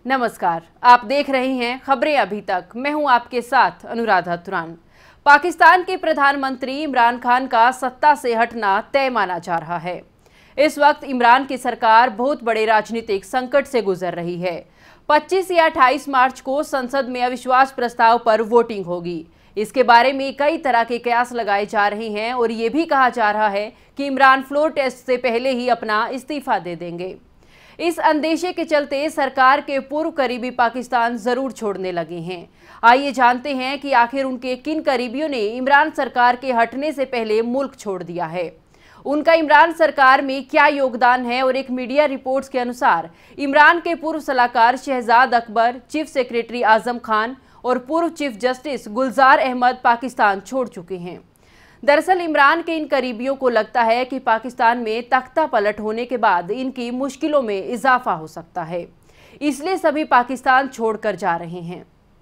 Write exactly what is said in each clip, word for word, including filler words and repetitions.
नमस्कार, आप देख रहे हैं खबरें अभी तक। मैं हूं आपके साथ अनुराधा तुरान। पाकिस्तान के प्रधानमंत्री इमरान खान का सत्ता से हटना तय माना जा रहा है। इस वक्त इमरान की सरकार बहुत बड़े राजनीतिक संकट से गुजर रही है। पच्चीस या अट्ठाईस मार्च को संसद में अविश्वास प्रस्ताव पर वोटिंग होगी। इसके बारे में कई तरह के कयास लगाए जा रहे हैं और ये भी कहा जा रहा है कि इमरान फ्लोर टेस्ट से पहले ही अपना इस्तीफा दे देंगे। इस अंदेशे के चलते सरकार के पूर्व करीबी पाकिस्तान जरूर छोड़ने लगे हैं। आइए जानते हैं कि आखिर उनके किन करीबियों ने इमरान सरकार के हटने से पहले मुल्क छोड़ दिया है। उनका इमरान सरकार में क्या योगदान है और एक मीडिया रिपोर्ट्स के अनुसार इमरान के पूर्व सलाहकार शहजाद अकबर, चीफ सेक्रेटरी आजम खान और पूर्व चीफ जस्टिस गुलजार अहमद पाकिस्तान छोड़ चुके हैं। दरअसल इमरान के इन करीबियों को लगता है कि पाकिस्तान में तख्ता पलट होने के बाद इनकी मुश्किलों में इजाफा हो सकता है, इसलिए सभी पाकिस्तान छोड़कर जा रहे हैं।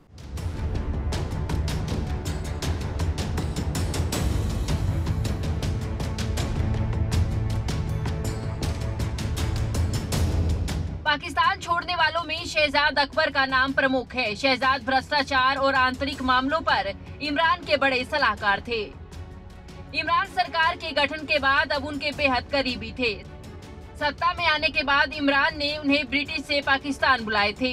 पाकिस्तान छोड़ने वालों में शहजाद अकबर का नाम प्रमुख है। शहजाद भ्रष्टाचार और आंतरिक मामलों पर इमरान के बड़े सलाहकार थे। इमरान सरकार के गठन के बाद अब उनके बेहद करीबी थे। सत्ता में आने के बाद इमरान ने उन्हें ब्रिटिश से पाकिस्तान बुलाए थे।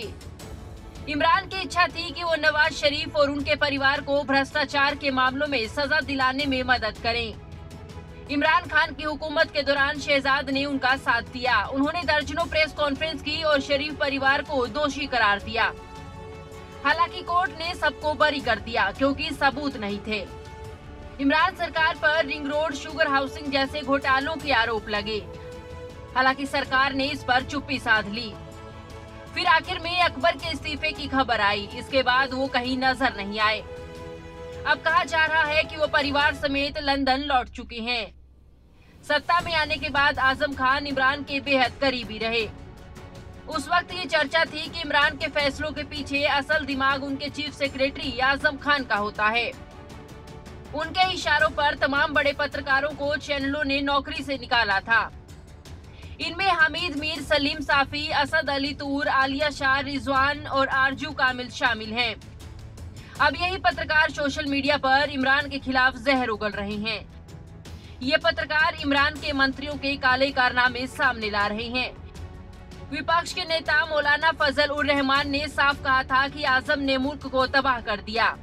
इमरान की इच्छा थी कि वो नवाज शरीफ और उनके परिवार को भ्रष्टाचार के मामलों में सजा दिलाने में मदद करें। इमरान खान की हुकूमत के दौरान शहजाद ने उनका साथ दिया। उन्होंने दर्जनों प्रेस कॉन्फ्रेंस की और शरीफ परिवार को दोषी करार दिया। हालांकि कोर्ट ने सबको बरी कर दिया क्योंकि सबूत नहीं थे। इमरान सरकार पर रिंग रोड, शुगर हाउसिंग जैसे घोटालों के आरोप लगे। हालांकि सरकार ने इस पर चुप्पी साध ली। फिर आखिर में अकबर के इस्तीफे की खबर आई। इसके बाद वो कहीं नजर नहीं आए। अब कहा जा रहा है कि वो परिवार समेत लंदन लौट चुके हैं। सत्ता में आने के बाद आजम खान इमरान के बेहद करीबी रहे। उस वक्त ये चर्चा थी कि इमरान के फैसलों के पीछे असल दिमाग उनके चीफ सेक्रेटरी आजम खान का होता है। उनके इशारों पर तमाम बड़े पत्रकारों को चैनलों ने नौकरी से निकाला था। इनमें हमीद मीर, सलीम साफी, असद अली तूर, आलिया शाह, रिजवान और आरजू कामिल शामिल हैं। अब यही पत्रकार सोशल मीडिया पर इमरान के खिलाफ जहर उगल रहे हैं। ये पत्रकार इमरान के मंत्रियों के काले कारनामे सामने ला रहे हैं। विपक्ष के नेता मौलाना फजल उर रहमान ने साफ कहा था कि आजम ने मुल्क को तबाह कर दिया।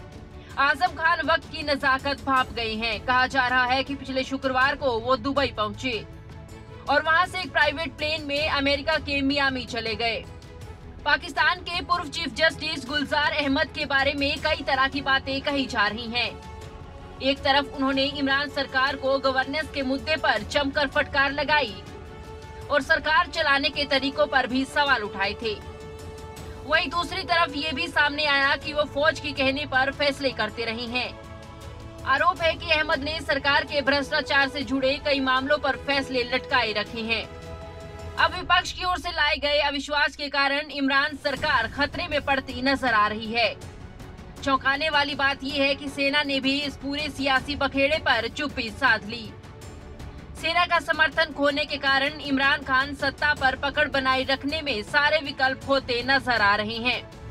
आजम खान वक्त की नजाकत भाप गए हैं। कहा जा रहा है कि पिछले शुक्रवार को वो दुबई पहुंचे और वहां से एक प्राइवेट प्लेन में अमेरिका के मियामी चले गए। पाकिस्तान के पूर्व चीफ जस्टिस गुलजार अहमद के बारे में कई तरह की बातें कही जा रही हैं। एक तरफ उन्होंने इमरान सरकार को गवर्नेंस के मुद्दे पर जमकर फटकार लगाई और सरकार चलाने के तरीकों पर भी सवाल उठाए थे। वहीं दूसरी तरफ ये भी सामने आया कि वो फौज के कहने पर फैसले करते रहे हैं। आरोप है कि अहमद ने सरकार के भ्रष्टाचार से जुड़े कई मामलों पर फैसले लटकाए रखे हैं। अब विपक्ष की ओर से लाए गए अविश्वास के कारण इमरान सरकार खतरे में पड़ती नजर आ रही है। चौंकाने वाली बात यह है कि सेना ने भी इस पूरे सियासी बखेड़े पर चुप्पी साध ली। सेना का समर्थन खोने के कारण इमरान खान सत्ता पर पकड़ बनाए रखने में सारे विकल्प होते नजर आ रहे हैं।